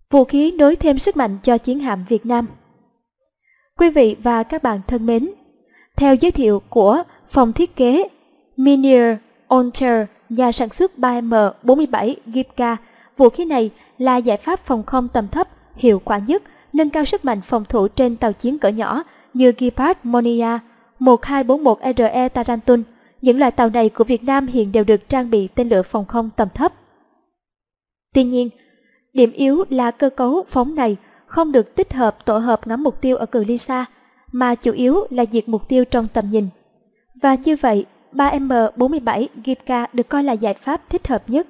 Vũ khí nối thêm sức mạnh cho chiến hạm Việt Nam. Quý vị và các bạn thân mến, theo giới thiệu của phòng thiết kế Minier Onter, nhà sản xuất 3M47 Gipka, vũ khí này là giải pháp phòng không tầm thấp hiệu quả nhất, nâng cao sức mạnh phòng thủ trên tàu chiến cỡ nhỏ như Gepard Monia 1241RE Tarantul. Những loại tàu này của Việt Nam hiện đều được trang bị tên lửa phòng không tầm thấp. Tuy nhiên, điểm yếu là cơ cấu phóng này không được tích hợp tổ hợp ngắm mục tiêu ở cự ly xa, mà chủ yếu là diệt mục tiêu trong tầm nhìn. Và như vậy, 3M47 Gipka được coi là giải pháp thích hợp nhất.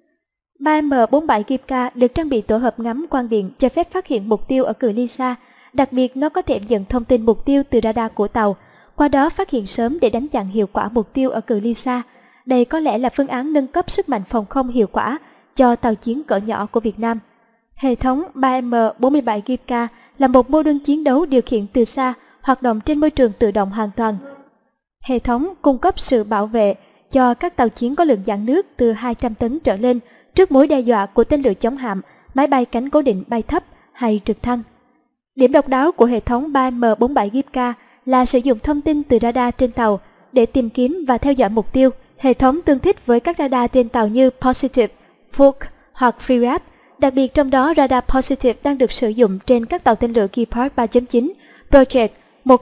3M47 Gipka được trang bị tổ hợp ngắm quang điện cho phép phát hiện mục tiêu ở cự ly xa, đặc biệt nó có thể nhận thông tin mục tiêu từ radar của tàu, qua đó phát hiện sớm để đánh chặn hiệu quả mục tiêu ở cự ly xa. Đây có lẽ là phương án nâng cấp sức mạnh phòng không hiệu quả cho tàu chiến cỡ nhỏ của Việt Nam. Hệ thống 3M47 Gipka là một mô đun chiến đấu điều khiển từ xa, hoạt động trên môi trường tự động hoàn toàn. Hệ thống cung cấp sự bảo vệ cho các tàu chiến có lượng dạn nước từ 200 tấn trở lên trước mối đe dọa của tên lửa chống hạm, máy bay cánh cố định bay thấp hay trực thăng. Điểm độc đáo của hệ thống 3M47 Gipka là sử dụng thông tin từ radar trên tàu để tìm kiếm và theo dõi mục tiêu. Hệ thống tương thích với các radar trên tàu như Positive, Fook hoặc Freewap. Đặc biệt trong đó radar Positive đang được sử dụng trên các tàu tên lửa Gepard 3.9 Project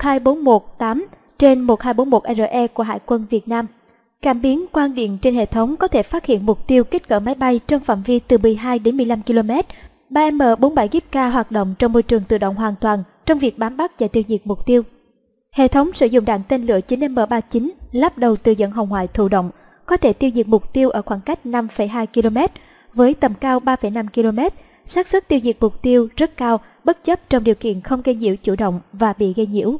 12418 trên 1241RE của Hải quân Việt Nam. Cảm biến quang điện trên hệ thống có thể phát hiện mục tiêu kích cỡ máy bay trong phạm vi từ 12 đến 15 km. 3M47 Gipka hoạt động trong môi trường tự động hoàn toàn trong việc bám bắt và tiêu diệt mục tiêu. Hệ thống sử dụng đạn tên lửa 9M39 lắp đầu từ dẫn hồng ngoại thụ động, có thể tiêu diệt mục tiêu ở khoảng cách 5,2 km với tầm cao 3,5 km. Xác suất tiêu diệt mục tiêu rất cao bất chấp trong điều kiện không gây nhiễu chủ động và bị gây nhiễu.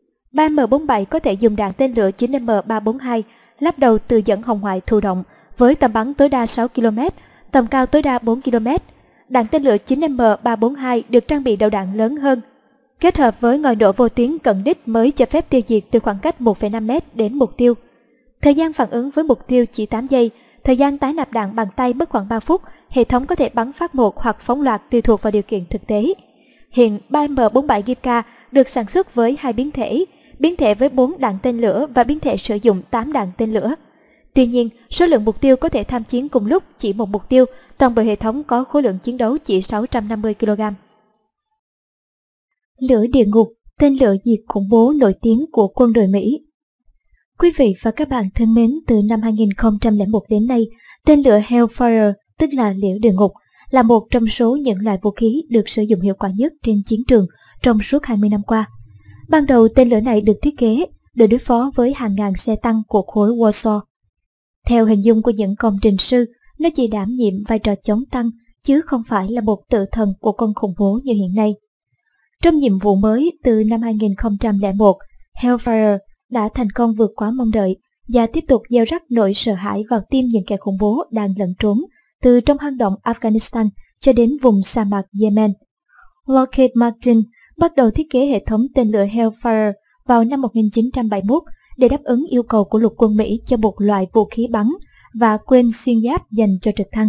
3M47 có thể dùng đạn tên lửa 9M342 lắp đầu từ dẫn hồng ngoại thụ động với tầm bắn tối đa 6 km, tầm cao tối đa 4 km. Đạn tên lửa 9M342 được trang bị đầu đạn lớn hơn, kết hợp với ngòi nổ vô tuyến cận đích mới cho phép tiêu diệt từ khoảng cách 1,5 m đến mục tiêu. Thời gian phản ứng với mục tiêu chỉ 8 giây, thời gian tái nạp đạn bằng tay mất khoảng 3 phút, hệ thống có thể bắn phát một hoặc phóng loạt tùy thuộc vào điều kiện thực tế. Hiện 3M47 Gipka được sản xuất với hai biến thể với 4 đạn tên lửa và biến thể sử dụng 8 đạn tên lửa. Tuy nhiên, số lượng mục tiêu có thể tham chiến cùng lúc chỉ một mục tiêu, toàn bộ hệ thống có khối lượng chiến đấu chỉ 650 kg. Lửa địa ngục, tên lửa diệt khủng bố nổi tiếng của quân đội Mỹ. Quý vị và các bạn thân mến, từ năm 2001 đến nay, tên lửa Hellfire, tức là liễu địa ngục, là một trong số những loại vũ khí được sử dụng hiệu quả nhất trên chiến trường trong suốt 20 năm qua. Ban đầu tên lửa này được thiết kế để đối phó với hàng ngàn xe tăng của khối Warsaw. Theo hình dung của những công trình sư, nó chỉ đảm nhiệm vai trò chống tăng, chứ không phải là một tự thần của con khủng bố như hiện nay. Trong nhiệm vụ mới từ năm 2001, Hellfire đã thành công vượt quá mong đợi và tiếp tục gieo rắc nỗi sợ hãi vào tim những kẻ khủng bố đang lẩn trốn từ trong hang động Afghanistan cho đến vùng sa mạc Yemen. Lockheed Martin bắt đầu thiết kế hệ thống tên lửa Hellfire vào năm 1971 để đáp ứng yêu cầu của lục quân Mỹ cho một loại vũ khí bắn và quên xuyên giáp dành cho trực thăng.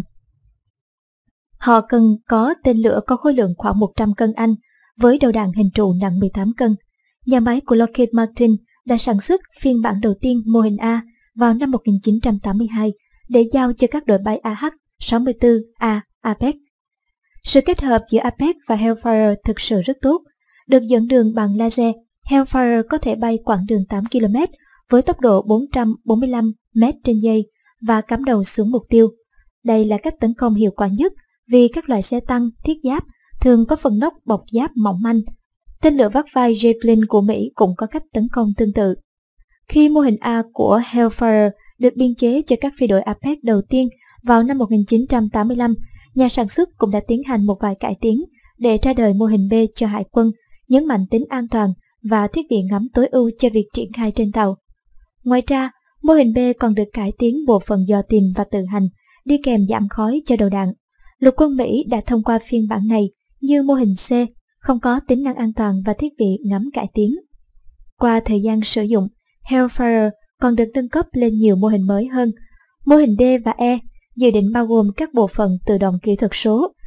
Họ cần có tên lửa có khối lượng khoảng 100 cân Anh với đầu đạn hình trụ nặng 18 cân. Nhà máy của Lockheed Martin đã sản xuất phiên bản đầu tiên mô hình A vào năm 1982 để giao cho các đội bay AH-64A Apex. Sự kết hợp giữa Apex và Hellfire thực sự rất tốt. Được dẫn đường bằng laser, Hellfire có thể bay quãng đường 8 km với tốc độ 445 m/giây và cắm đầu xuống mục tiêu. Đây là cách tấn công hiệu quả nhất vì các loại xe tăng, thiết giáp thường có phần nóc bọc giáp mỏng manh. Tên lửa vác vai Javelin của Mỹ cũng có cách tấn công tương tự. Khi mô hình A của Hellfire được biên chế cho các phi đội Apex đầu tiên vào năm 1985, nhà sản xuất cũng đã tiến hành một vài cải tiến để ra đời mô hình B cho Hải quân, nhấn mạnh tính an toàn và thiết bị ngắm tối ưu cho việc triển khai trên tàu. Ngoài ra, mô hình B còn được cải tiến bộ phận dò tìm và tự hành, đi kèm giảm khói cho đầu đạn. Lục quân Mỹ đã thông qua phiên bản này như mô hình C, không có tính năng an toàn và thiết bị ngắm cải tiến. Qua thời gian sử dụng, Hellfire còn được nâng cấp lên nhiều mô hình mới hơn. Mô hình D và E dự định bao gồm các bộ phận tự động kỹ thuật số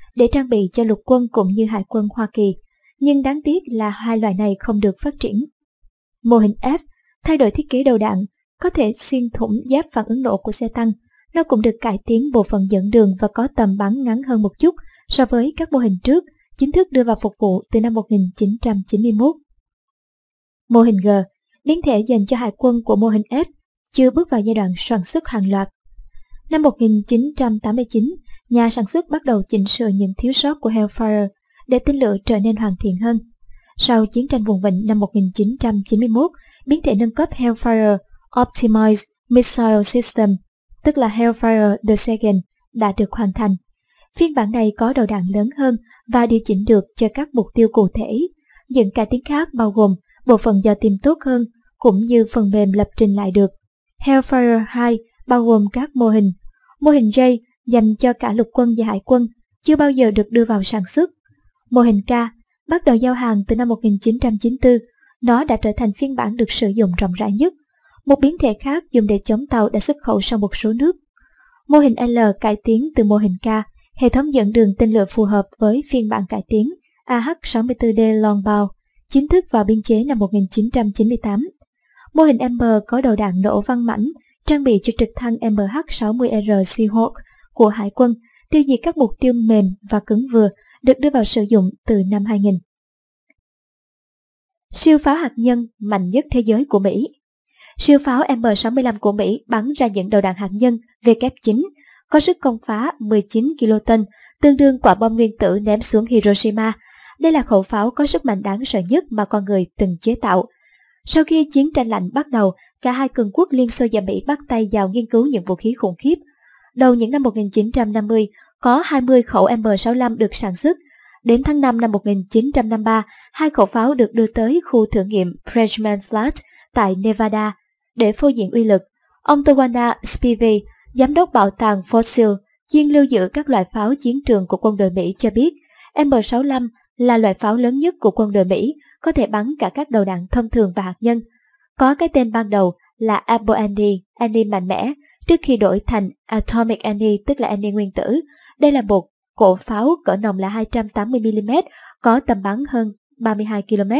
để trang bị cho lục quân cũng như hải quân Hoa Kỳ, nhưng đáng tiếc là hai loại này không được phát triển. Mô hình F thay đổi thiết kế đầu đạn, có thể xuyên thủng giáp phản ứng nổ của xe tăng. Nó cũng được cải tiến bộ phận dẫn đường và có tầm bắn ngắn hơn một chút so với các mô hình trước, chính thức đưa vào phục vụ từ năm 1991. Mô hình G, biến thể dành cho hải quân của mô hình F, chưa bước vào giai đoạn sản xuất hàng loạt. Năm 1989, nhà sản xuất bắt đầu chỉnh sửa những thiếu sót của Hellfire để tên lửa trở nên hoàn thiện hơn. Sau chiến tranh vùng vịnh năm 1991, biến thể nâng cấp Hellfire Optimized Missile System, tức là Hellfire the Second, đã được hoàn thành. Phiên bản này có đầu đạn lớn hơn và điều chỉnh được cho các mục tiêu cụ thể. Những cải tiến khác bao gồm bộ phận dò tìm tốt hơn, cũng như phần mềm lập trình lại được. Hellfire 2 bao gồm các mô hình. Mô hình J dành cho cả lục quân và hải quân, chưa bao giờ được đưa vào sản xuất. Mô hình K bắt đầu giao hàng từ năm 1994, nó đã trở thành phiên bản được sử dụng rộng rãi nhất. Một biến thể khác dùng để chống tàu đã xuất khẩu sang một số nước. Mô hình L cải tiến từ mô hình K, hệ thống dẫn đường tên lửa phù hợp với phiên bản cải tiến AH-64D Longbow, chính thức vào biên chế năm 1998. Mô hình M có đầu đạn nổ văng mảnh, trang bị cho trực thăng MH-60R Seahawk của Hải quân, tiêu diệt các mục tiêu mềm và cứng vừa, được đưa vào sử dụng từ năm 2000. Siêu pháo hạt nhân mạnh nhất thế giới của Mỹ. Siêu pháo M65 của Mỹ bắn ra những đầu đạn hạt nhân W9 có sức công phá 19 kiloton, tương đương quả bom nguyên tử ném xuống Hiroshima. Đây là khẩu pháo có sức mạnh đáng sợ nhất mà con người từng chế tạo. Sau khi chiến tranh lạnh bắt đầu, cả hai cường quốc Liên Xô và Mỹ bắt tay vào nghiên cứu những vũ khí khủng khiếp. Đầu những năm 1950, có 20 khẩu M65 được sản xuất. Đến tháng 5 năm 1953, hai khẩu pháo được đưa tới khu thử nghiệm Bridgman Flat tại Nevada để phô diễn uy lực. Ông Tawana Spivey, giám đốc bảo tàng Fort Sill, chuyên lưu giữ các loại pháo chiến trường của quân đội Mỹ cho biết, M65 là loại pháo lớn nhất của quân đội Mỹ, có thể bắn cả các đầu đạn thông thường và hạt nhân. Có cái tên ban đầu là Apple Annie, Annie mạnh mẽ, trước khi đổi thành Atomic Annie, tức là Annie nguyên tử. Đây là một cổ pháo cỡ nòng là 280mm, có tầm bắn hơn 32 km.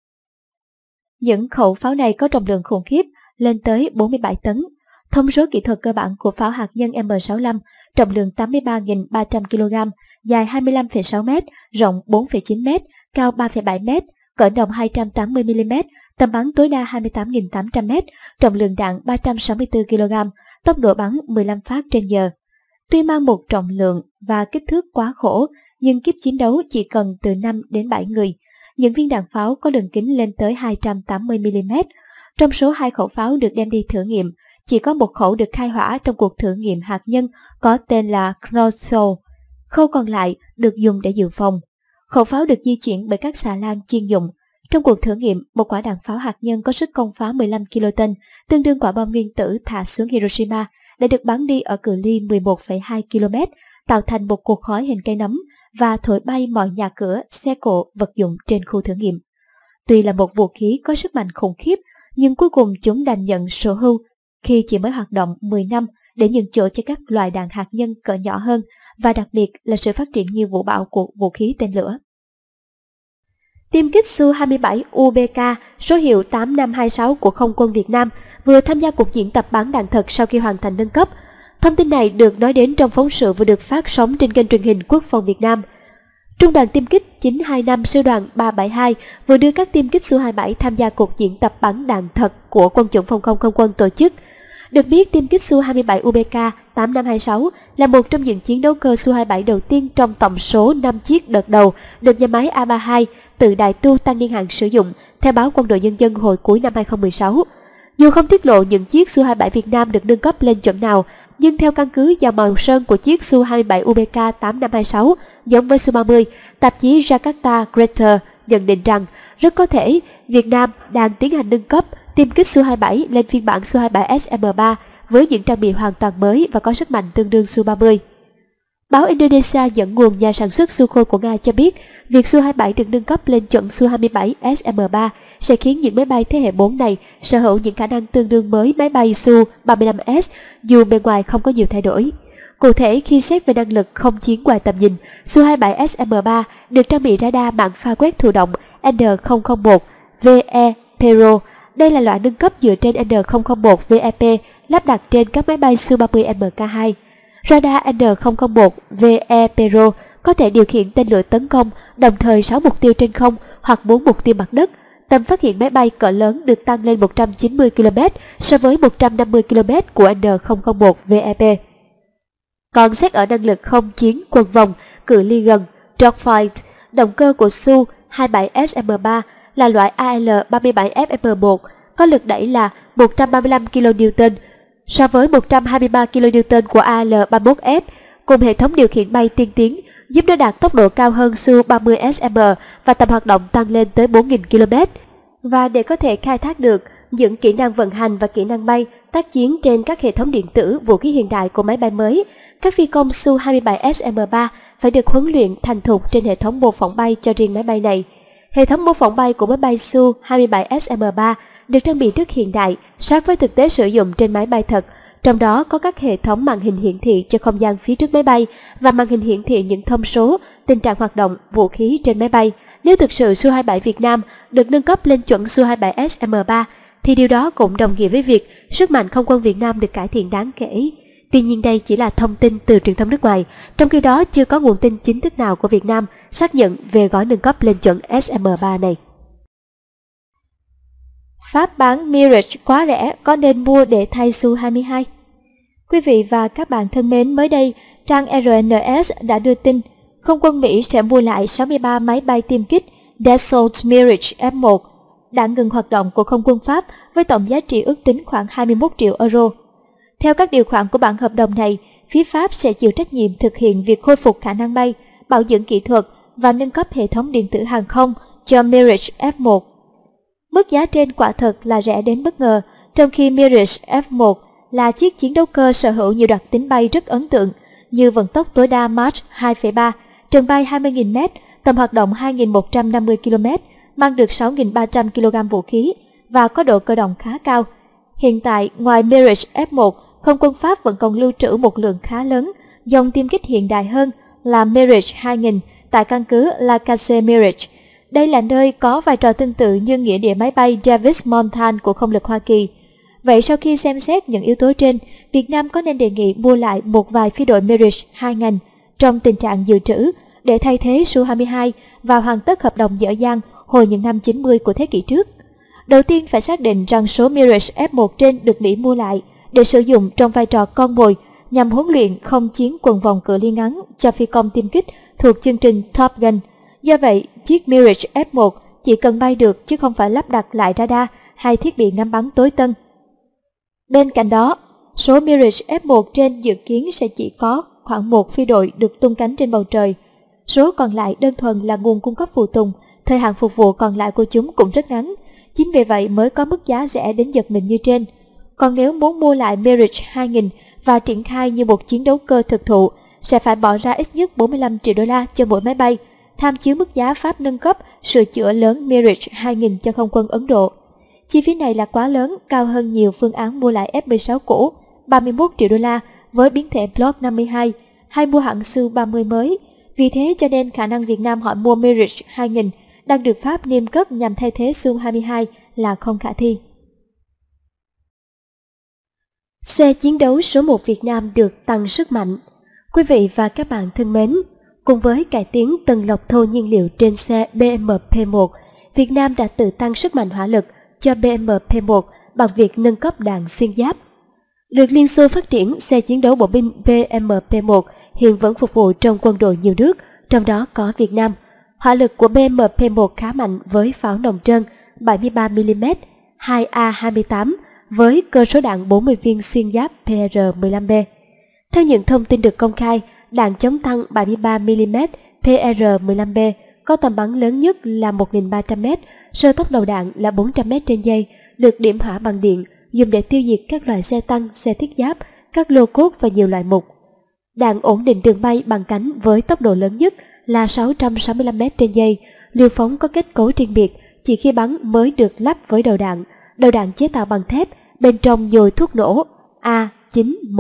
Những khẩu pháo này có trọng lượng khủng khiếp, lên tới 47 tấn. Thông số kỹ thuật cơ bản của pháo hạt nhân M65, trọng lượng 83.300 kg, dài 25,6 m, rộng 4,9 m, cao 3,7 m, cỡ nòng 280mm, tầm bắn tối đa 28.800 m, trọng lượng đạn 364 kg, tốc độ bắn 15 phát trên giờ. Tuy mang một trọng lượng và kích thước quá khổ, nhưng kíp chiến đấu chỉ cần từ 5 đến 7 người. Những viên đạn pháo có đường kính lên tới 280mm. Trong số 2 khẩu pháo được đem đi thử nghiệm, chỉ có một khẩu được khai hỏa trong cuộc thử nghiệm hạt nhân có tên là Knothole. Khẩu còn lại được dùng để dự phòng. Khẩu pháo được di chuyển bởi các xà lan chuyên dụng. Trong cuộc thử nghiệm, một quả đạn pháo hạt nhân có sức công phá 15 kiloton, tương đương quả bom nguyên tử thả xuống Hiroshima, đã được bắn đi ở cự ly 11,2 km, tạo thành một cột khói hình cây nấm và thổi bay mọi nhà cửa, xe cộ, vật dụng trên khu thử nghiệm. Tuy là một vũ khí có sức mạnh khủng khiếp, nhưng cuối cùng chúng đành nhận sở hữu khi chỉ mới hoạt động 10 năm để nhường chỗ cho các loại đạn hạt nhân cỡ nhỏ hơn, và đặc biệt là sự phát triển như vũ bão của vũ khí tên lửa. Tiêm kích Su-27 UBK số hiệu 8526 của Không quân Việt Nam vừa tham gia cuộc diễn tập bắn đạn thật sau khi hoàn thành nâng cấp. Thông tin này được nói đến trong phóng sự vừa được phát sóng trên kênh truyền hình Quốc phòng Việt Nam. Trung đoàn tiêm kích 925 sư đoàn 372 vừa đưa các tiêm kích Su-27 tham gia cuộc diễn tập bắn đạn thật của Quân chủng Phòng không Không quân tổ chức. Được biết, tiêm kích Su-27 UBK 8526 là một trong những chiến đấu cơ Su-27 đầu tiên trong tổng số 5 chiếc đợt đầu được nhà máy A-32 tự đại tu tăng niên hạn sử dụng, theo báo Quân đội Nhân dân hồi cuối năm 2016. Dù không tiết lộ những chiếc Su-27 Việt Nam được nâng cấp lên chuẩn nào, nhưng theo căn cứ vào màu sơn của chiếc Su-27 UBK 8526 giống với Su-30, tạp chí Jakarta Greater nhận định rằng rất có thể Việt Nam đang tiến hành nâng cấp tiêm kích Su-27 lên phiên bản Su-27 SM3 với những trang bị hoàn toàn mới và có sức mạnh tương đương Su-30. Báo Indonesia dẫn nguồn nhà sản xuất Sukhoi của Nga cho biết việc Su-27 được nâng cấp lên chuẩn Su-27 SM3 sẽ khiến những máy bay thế hệ 4 này sở hữu những khả năng tương đương với máy bay Su-35S dù bề ngoài không có nhiều thay đổi. Cụ thể, khi xét về năng lực không chiến ngoài tầm nhìn, Su-27SM3 được trang bị radar mạng pha quét thụ động N001 VE Pero. Đây là loại nâng cấp dựa trên N001 VEP lắp đặt trên các máy bay Su-30 Mk2. Radar N001 VE Pero có thể điều khiển tên lửa tấn công đồng thời 6 mục tiêu trên không hoặc 4 mục tiêu mặt đất. Tầm phát hiện máy bay cỡ lớn được tăng lên 190 km so với 150 km của N001 VEP. Còn xét ở năng lực không chiến quần vòng cự ly gần dogfight, động cơ của Su-27SM3 là loại AL-37FM1 có lực đẩy là 135 kN so với 123 kN của AL-31F, cùng hệ thống điều khiển bay tiên tiến giúp nó đạt tốc độ cao hơn Su-30SM và tầm hoạt động tăng lên tới 4.000 km. Và để có thể khai thác được những kỹ năng vận hành và kỹ năng bay, tác chiến trên các hệ thống điện tử, vũ khí hiện đại của máy bay mới, các phi công Su-27SM3 phải được huấn luyện thành thục trên hệ thống mô phỏng bay cho riêng máy bay này. Hệ thống mô phỏng bay của máy bay Su-27SM3 được trang bị rất hiện đại, sát với thực tế sử dụng trên máy bay thật, trong đó có các hệ thống màn hình hiển thị cho không gian phía trước máy bay và màn hình hiển thị những thông số, tình trạng hoạt động, vũ khí trên máy bay. Nếu thực sự Su-27 Việt Nam được nâng cấp lên chuẩn Su-27SM3 thì điều đó cũng đồng nghĩa với việc sức mạnh không quân Việt Nam được cải thiện đáng kể. Tuy nhiên đây chỉ là thông tin từ truyền thông nước ngoài, trong khi đó chưa có nguồn tin chính thức nào của Việt Nam xác nhận về gói nâng cấp lên chuẩn SM3 này. Pháp bán Mirage quá rẻ, có nên mua để thay Su-22? Quý vị và các bạn thân mến, mới đây, trang RNS đã đưa tin không quân Mỹ sẽ mua lại 63 máy bay tiêm kích Dassault Mirage F1 đã ngừng hoạt động của không quân Pháp với tổng giá trị ước tính khoảng 21 triệu euro. Theo các điều khoản của bản hợp đồng này, phía Pháp sẽ chịu trách nhiệm thực hiện việc khôi phục khả năng bay, bảo dưỡng kỹ thuật và nâng cấp hệ thống điện tử hàng không cho Mirage F1. Mức giá trên quả thật là rẻ đến bất ngờ, trong khi Mirage F1 là chiếc chiến đấu cơ sở hữu nhiều đặc tính bay rất ấn tượng như vận tốc tối đa Mach 2,3, trần bay 20.000 m, tầm hoạt động 2.150 km, mang được 6.300 kg vũ khí và có độ cơ động khá cao. Hiện tại, ngoài Mirage F1, không quân Pháp vẫn còn lưu trữ một lượng khá lớn dòng tiêm kích hiện đại hơn là Mirage 2000 tại căn cứ La Case Mirage. Đây là nơi có vai trò tương tự như nghĩa địa máy bay Davis Monthan của không lực Hoa Kỳ. Vậy sau khi xem xét những yếu tố trên, Việt Nam có nên đề nghị mua lại một vài phi đội Mirage 2000 trong tình trạng dự trữ để thay thế Su-22 và hoàn tất hợp đồng dở dang hồi những năm 90 của thế kỷ trước? Đầu tiên phải xác định rằng số Mirage F1 trên được Mỹ mua lại để sử dụng trong vai trò con mồi nhằm huấn luyện không chiến quần vòng cự ly ngắn cho phi công tiêm kích thuộc chương trình Top Gun. Do vậy, chiếc Mirage F1 chỉ cần bay được chứ không phải lắp đặt lại radar hay thiết bị ngắm bắn tối tân. Bên cạnh đó, số Mirage F1 trên dự kiến sẽ chỉ có khoảng một phi đội được tung cánh trên bầu trời. Số còn lại đơn thuần là nguồn cung cấp phụ tùng, thời hạn phục vụ còn lại của chúng cũng rất ngắn. Chính vì vậy mới có mức giá rẻ đến giật mình như trên. Còn nếu muốn mua lại Mirage 2000 và triển khai như một chiến đấu cơ thực thụ, sẽ phải bỏ ra ít nhất 45 triệu đô la cho mỗi máy bay, tham chiếu mức giá Pháp nâng cấp sửa chữa lớn Mirage 2000 cho không quân Ấn Độ. Chi phí này là quá lớn, cao hơn nhiều phương án mua lại F-16 cũ, 31 triệu đô la với biến thể Block 52, hay mua hãng Su-30 mới. Vì thế cho nên khả năng Việt Nam họ mua Mirage 2000 đang được Pháp niêm cất nhằm thay thế Su-22 là không khả thi. Xe chiến đấu số 1 Việt Nam được tăng sức mạnh. Quý vị và các bạn thân mến, cùng với cải tiến tầng lọc thô nhiên liệu trên xe BMP-1, Việt Nam đã tự tăng sức mạnh hỏa lực cho BMP-1 bằng việc nâng cấp đạn xuyên giáp. Được Liên Xô phát triển, xe chiến đấu bộ binh BMP-1 hiện vẫn phục vụ trong quân đội nhiều nước, trong đó có Việt Nam. Hỏa lực của BMP-1 khá mạnh với pháo nòng trơn 73mm, 2A28 với cơ số đạn 40 viên xuyên giáp PR-15B. Theo những thông tin được công khai, đạn chống tăng 73mm PR-15B có tầm bắn lớn nhất là 1.300m, sơ tốc đầu đạn là 400m trên giây, được điểm hỏa bằng điện, dùng để tiêu diệt các loại xe tăng, xe thiết giáp, các lô cốt và nhiều loại mục. Đạn ổn định đường bay bằng cánh với tốc độ lớn nhất là 665m trên giây, liều phóng có kết cấu riêng biệt, chỉ khi bắn mới được lắp với đầu đạn chế tạo bằng thép, bên trong nhồi thuốc nổ A91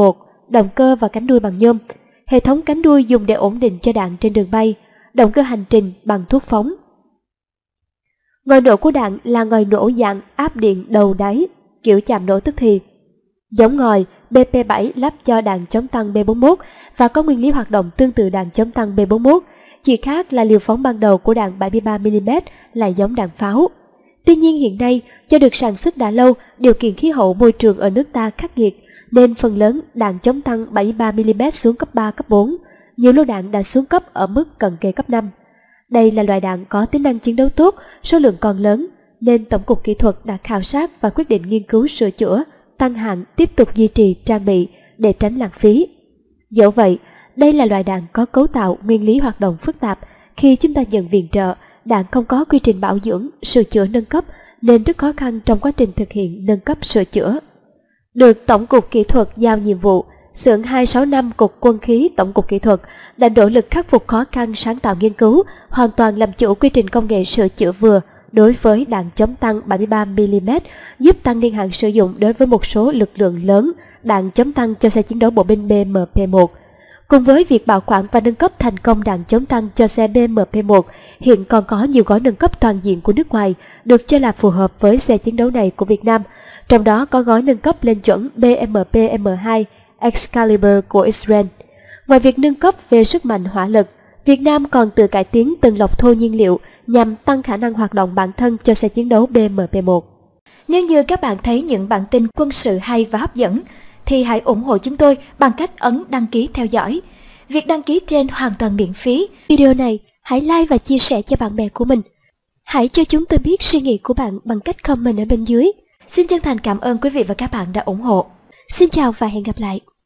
động cơ và cánh đuôi bằng nhôm. Hệ thống cánh đuôi dùng để ổn định cho đạn trên đường bay, động cơ hành trình bằng thuốc phóng. Ngòi nổ của đạn là ngòi nổ dạng áp điện đầu đáy, kiểu chạm nổ tức thì. Giống ngòi BP7 lắp cho đạn chống tăng B41 và có nguyên lý hoạt động tương tự đạn chống tăng B41, chỉ khác là liều phóng ban đầu của đạn 73mm là giống đạn pháo. Tuy nhiên hiện nay, do được sản xuất đã lâu, điều kiện khí hậu môi trường ở nước ta khắc nghiệt, nên phần lớn đạn chống tăng 73mm xuống cấp 3, cấp 4. Nhiều lô đạn đã xuống cấp ở mức cận kề cấp 5. Đây là loại đạn có tính năng chiến đấu tốt, số lượng còn lớn, nên Tổng cục Kỹ thuật đã khảo sát và quyết định nghiên cứu sửa chữa, tăng hạn, tiếp tục duy trì trang bị để tránh lãng phí. Dẫu vậy, đây là loại đạn có cấu tạo nguyên lý hoạt động phức tạp. Khi chúng ta nhận viện trợ, đạn không có quy trình bảo dưỡng, sửa chữa nâng cấp nên rất khó khăn trong quá trình thực hiện nâng cấp sửa chữa. Được Tổng cục Kỹ thuật giao nhiệm vụ, xưởng 265 Cục Quân khí Tổng cục Kỹ thuật đã nỗ lực khắc phục khó khăn, sáng tạo nghiên cứu, hoàn toàn làm chủ quy trình công nghệ sửa chữa vừa đối với đạn chống tăng 73mm, giúp tăng niên hạn sử dụng đối với một số lực lượng lớn đạn chống tăng cho xe chiến đấu bộ binh BMP-1. Cùng với việc bảo quản và nâng cấp thành công đạn chống tăng cho xe BMP-1, hiện còn có nhiều gói nâng cấp toàn diện của nước ngoài được cho là phù hợp với xe chiến đấu này của Việt Nam. Trong đó có gói nâng cấp lên chuẩn BMP-M2 Excalibur của Israel. Ngoài việc nâng cấp về sức mạnh hỏa lực, Việt Nam còn tự cải tiến từng lọc thô nhiên liệu nhằm tăng khả năng hoạt động bản thân cho xe chiến đấu BMP-1. Nếu như các bạn thấy những bản tin quân sự hay và hấp dẫn, thì hãy ủng hộ chúng tôi bằng cách ấn đăng ký theo dõi. Việc đăng ký trên hoàn toàn miễn phí. Video này hãy like và chia sẻ cho bạn bè của mình. Hãy cho chúng tôi biết suy nghĩ của bạn bằng cách comment ở bên dưới. Xin chân thành cảm ơn quý vị và các bạn đã ủng hộ. Xin chào và hẹn gặp lại.